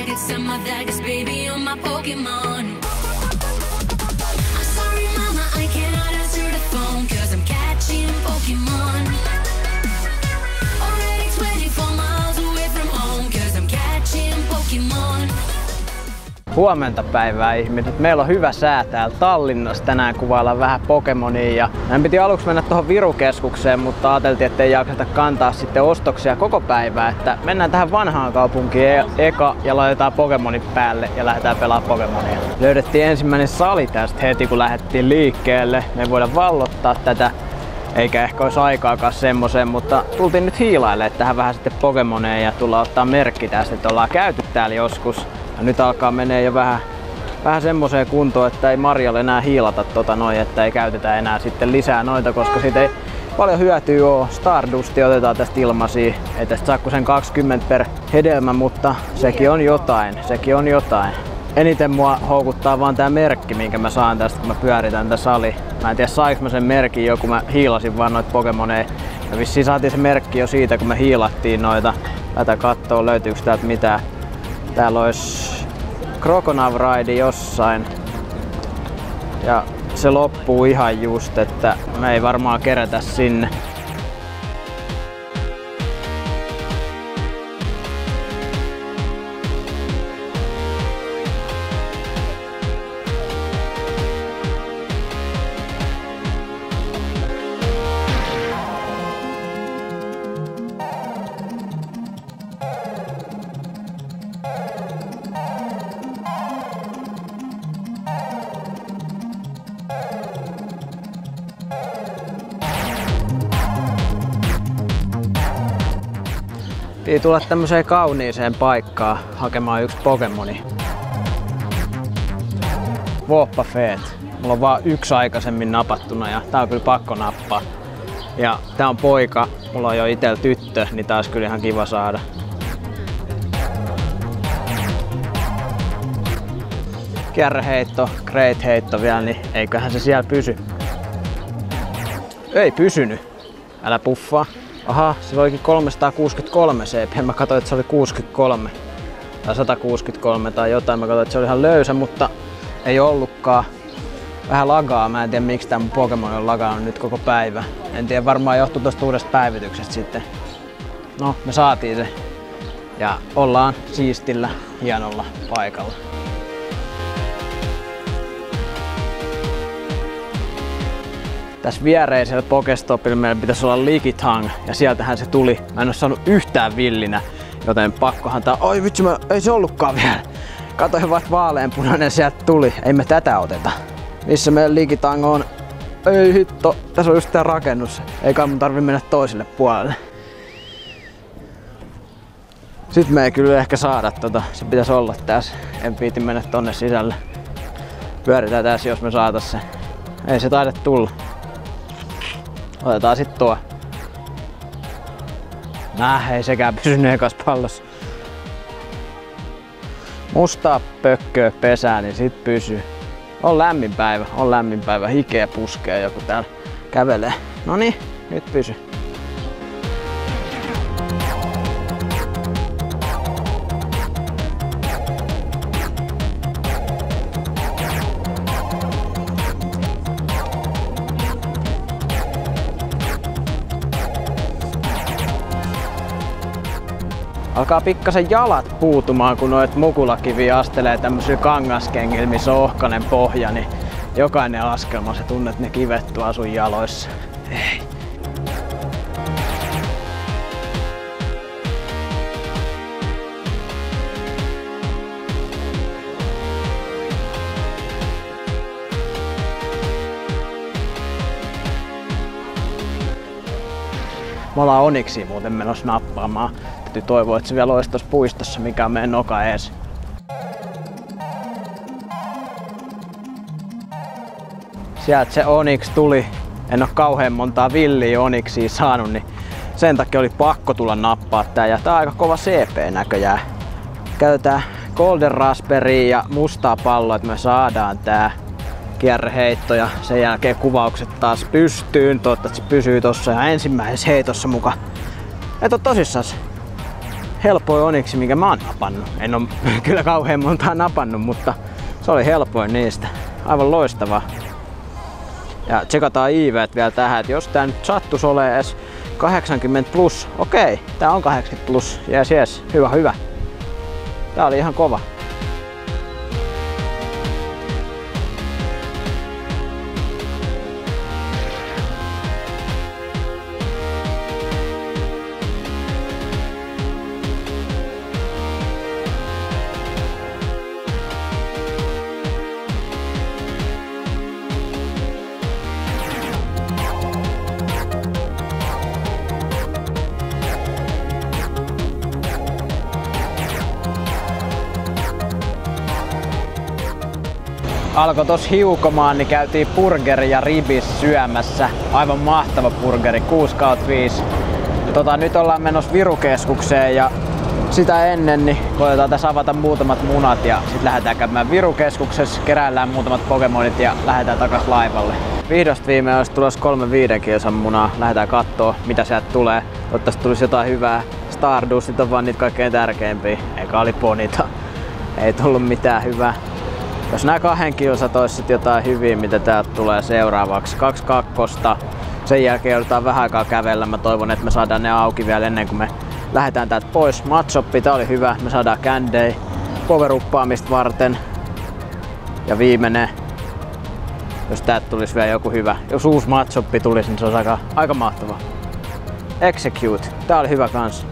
I get some of that, 'cause baby you're my Pokemon. I'm sorry mama, I cannot answer the phone, 'cause I'm catching Pokemon. Already 24 miles away from home, 'cause I'm catching Pokemon. Huomenta päivää ihmiset. Meillä on hyvä sää täällä Tallinnassa. Tänään kuvaillaan vähän Pokemonia ja meidän piti aluksi mennä tuohon Virukeskukseen, mutta ajateltiin, ettei jakseta kantaa sitten ostoksia koko päivää. Että mennään tähän vanhaan kaupunkiin eka ja laitetaan Pokemonit päälle ja lähdetään pelaamaan Pokemonia. Löydettiin ensimmäinen sali tästä heti kun lähdettiin liikkeelle. Me ei voida vallottaa tätä, eikä ehkä olisi aikaakaan semmoseen, mutta tultiin nyt hiilailemaan tähän vähän sitten Pokemoneja ja tullaan ottaa merkki tästä, että ollaan käyty täällä joskus. Ja nyt alkaa menee jo vähän semmoseen kuntoon, että ei Marjalle enää hiilata että ei käytetä enää sitten lisää noita, koska siitä ei paljon hyötyä oo. Stardusti otetaan tästä ilmaisia. Ei tästä saa kuin sen 20 per hedelmä, mutta sekin on jotain. Eniten mua houkuttaa vaan tää merkki, minkä mä saan tästä, kun mä pyöritän tätä salia. Mä en tiedä saanko mä sen merkin jo, kun mä hiilasin vaan noita Pokemoneja. Ja vissiin saatiin se merkki jo siitä, kun me hiilattiin noita. Lähdetään kattoo löytyykö täältä mitään. Täällä olisi Croconaw-raidi jossain ja se loppuu ihan just, että me ei varmaan kerätä sinne. Piti tulla tämmöiseen kauniiseen paikkaan hakemaan yksi Pokemoni. Wobba Fett. Mulla on vaan yksi aikaisemmin napattuna ja tää on kyllä pakko nappaa. Ja tää on poika, mulla on jo itellä tyttö, niin tää olisi kyllä ihan kiva saada. Kierreheitto, great heitto vielä, niin eiköhän se siellä pysy. Ei pysynyt. Älä puffaa. Aha, se olikin 363 CP. Mä katsoin, että se oli 63 tai 163 tai jotain. Mä katsoin, että se oli ihan löysä, mutta ei ollutkaan. Vähän lagaa. Mä en tiedä miksi tää mun Pokemon on lagannut nyt koko päivä. En tiedä, varmaan johtuu tosta uudesta päivityksestä sitten. No, me saatiin se. Ja ollaan siistillä, hienolla paikalla. Tässä viereisellä Pokestopilla meillä pitäisi olla Lickitung ja sieltähän se tuli. Mä en oo saanut yhtään villinä, joten pakkohan tää... Oi vitsi, ei se ollutkaan vielä. Katoin vaan vaaleanpunainen sieltä tuli. Ei me tätä oteta. Missä meidän Lickitung on? Ei hitto, tässä on just tää rakennus. Eikä mun tarvi mennä toiselle puolelle. Sitten me ei kyllä ehkä saada se pitäisi olla tässä. En viiti mennä tonne sisälle. Pyöritään tässä, jos me saatais se. Ei se taida tulla. Otetaan sit tuo. Ei sekään pysynyt ekas pallossa. Mustaa pökköä pesää, niin sit pysyy. On lämmin päivä. Hikeä puskee joku täällä kävelee. Noniin, nyt pysy. Alkaa pikkasen jalat puutumaan, kun noit mukulakivi astelee tämmöisillä kangaskengillä, missä on ohkainen pohja, niin jokainen askelma sä tunnet ne kivet tuolla sun jaloissa. Ei. Me ollaan Onixia muuten menossa nappaamaan. Täytyy toivoa, että se vielä olisi tuossa puistossa, mikä on meidän noka ees. Sieltä se Onix tuli. En oo kauhean montaa villiä Onixia saanut, niin sen takia oli pakko tulla nappaa tää. Ja tää on aika kova CP näköjään. Käytetään Golden Raspberry ja mustaa palloa, että me saadaan tää kierreheitto ja sen jälkeen kuvaukset taas pystyyn. Toivottavasti se pysyy tossa ja ensimmäisessä heitossa mukaan. Et oo tosissaan. helpoin oniksi, minkä mä oon napannut. En oo kyllä kauhean montaa napannut, mutta se oli helpoin niistä. Aivan loistavaa. Ja tsekataan IV:t vielä tähän, että jos tää nyt sattuisi olemaan edes 80 plus, okei, tää on 80 plus, jes, hyvä. Tää oli ihan kova. Alkoi tossa hiukomaan, niin käytiin burgeri ja ribis syömässä. Aivan mahtava burgeri, 6/5. Nyt ollaan menossa Virukeskukseen ja sitä ennen niin koetaan tässä avata muutamat munat ja sitten lähdetään käymään Virukeskuksessa, keräillään muutamat Pokemonit ja lähdetään takas laivalle. Vihdosta viimein olisi tulossa 3 5 kilsan munaa. Lähdetään kattoo mitä sieltä tulee. Toivottavasti tulisi jotain hyvää. Stardustit on vaan niitä kaikkein tärkeimpiä. Eka oli Ponita. Ei tullut mitään hyvää. Jos nää 2 kilsat ois sit jotain hyviä, mitä täältä tulee seuraavaksi. 2 kakkosta. Sen jälkeen joudutaan vähän aikaa kävellä. Mä toivon, että me saadaan ne auki vielä ennen kuin me lähdetään täältä pois. Matshoppi, tää oli hyvä. Me saadaan Candy poweruppaamista varten. Ja viimeinen. Jos täältä tulisi vielä joku hyvä. Jos uusi matshoppi tulisi, niin se olisi aika mahtava. Execute. Tää oli hyvä kans.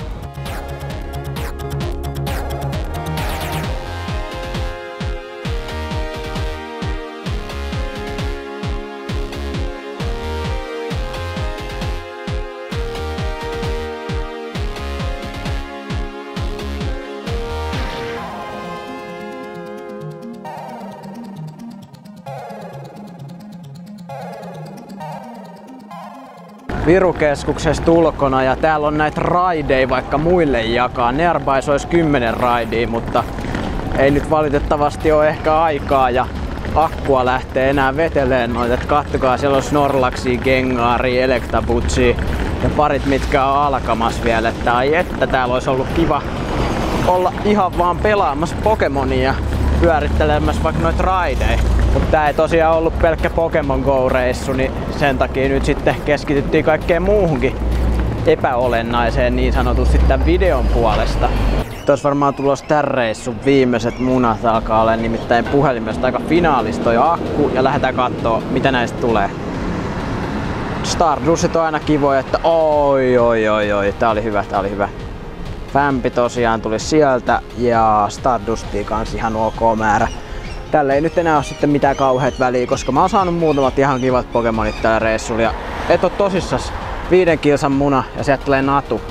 Virukeskuksesta ulkona ja täällä on näitä raideja vaikka muille jakaa. Nearbys olisi 10 raidea, mutta ei nyt valitettavasti ole ehkä aikaa ja akkua lähtee enää veteleen noita. Kattokaa, siellä on Snorlaxia, Gengaaria, Electabuzia ja parit mitkä on alkamassa vielä. Että täällä olisi ollut kiva olla ihan vaan pelaamassa Pokemonia ja pyörittelemässä vaikka noita raideja. Mutta tää ei tosiaan ollut pelkkä Pokemon Go-reissu, niin sen takia nyt sitten keskityttiin kaikkeen muuhunkin epäolennaiseen niin sanotusti tämän videon puolesta. Tuossa varmaan tulossa tän reissun viimeiset munat alkaa olla nimittäin puhelimesta aika finaalista ja akku ja lähdetään kattoo mitä näistä tulee. Stardustit on aina kivoja, että oi, tää oli hyvä. Vämpi tosiaan tuli sieltä ja Stardustia kanssa ihan ok määrä. Tällä ei nyt enää ole sitten mitään kauheat väliä, koska mä oon saanut muutamat ihan kivat Pokemonit tällä reissulla. Ja et oo tosissas 5 kilsan muna ja sieltä tulee Natu.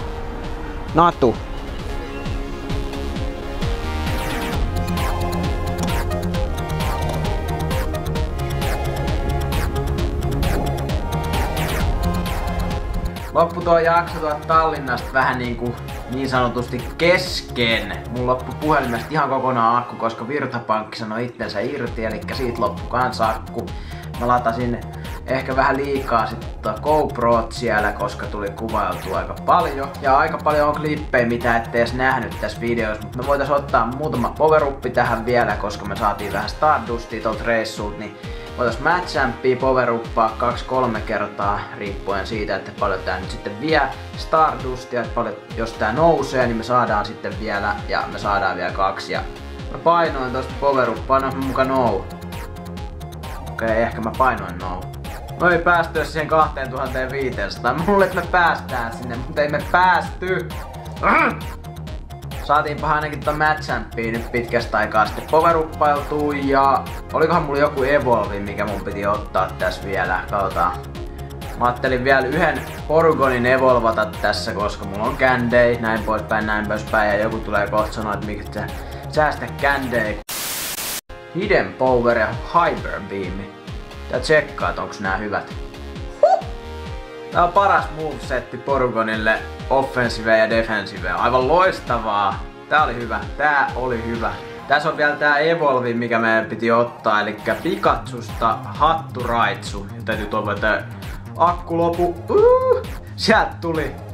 Loppu tuo jakso tuolta Tallinnasta vähän niin sanotusti kesken. Mun loppu puhelimesta ihan kokonaan akku, koska Virtapankki sanoi itsensä irti, eli siitä loppu kans akku. Mä latasin ehkä vähän liikaa sitten GoProt siellä, koska tuli kuvailtua aika paljon. Ja aika paljon on klippejä, mitä ette edes nähnyt tässä videossa, mutta me voitais ottaa muutama poweruppi tähän vielä, koska me saatiin vähän Stardustia tuolta reissulta, niin voitais Matchampia poweruppaa 2-3 kertaa, riippuen siitä, että paljon tää nyt sitten vie Stardustia, että paljon, jos tää nousee, niin me saadaan sitten vielä, ja me saadaan vielä 2. Ja mä painoin tosta poweruppaa, no muka no. Okei, ehkä mä painoin no. No ei päästy siihen 2500. Mä luulen, että me päästään sinne, mutta ei me päästy. Saatiinpa ainakin ton Matchampia nyt pitkästä aikaa sitten poweruppailtuu ja olikohan mulla joku Evolvi, mikä mun piti ottaa tässä vielä. Katsotaan. Mä ajattelin vielä yhden Porygonin evolvata tässä, koska mulla on Candy, näin poispäin ja joku tulee kohta sanoa, että miksi sä säästä Candy. Hidden Power ja Hyper Beam. Tää tsekkaa, että onks nää hyvät. Tää on paras movesetti Porygonille, offensive ja defensive. Aivan loistavaa. Tää oli hyvä. Tässä on vielä tää Evolvi, mikä meidän piti ottaa, eli Pikachusta Hatturaitsu. Ja täytyy toivoa, että akku lopu. Sieltä tuli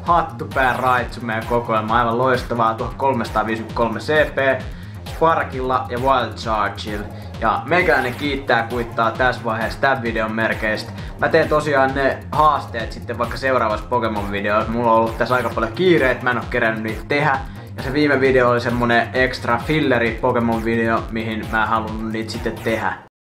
hattupää Raichu meidän kokoelma. Aivan loistavaa, 1353 CP, Sparkilla ja Wild Chargilla. Ja meikäläinen kiittää kuittaa tässä vaiheessa tämän videon merkeistä. Mä teen tosiaan ne haasteet sitten vaikka seuraavassa Pokemon-videossa. Mulla on ollut tässä aika paljon kiireet, mä en oo kerännyt niitä tehdä. Ja se viime video oli semmonen extra filleri Pokemon-video, mihin mä en halunnut niitä sitten tehdä.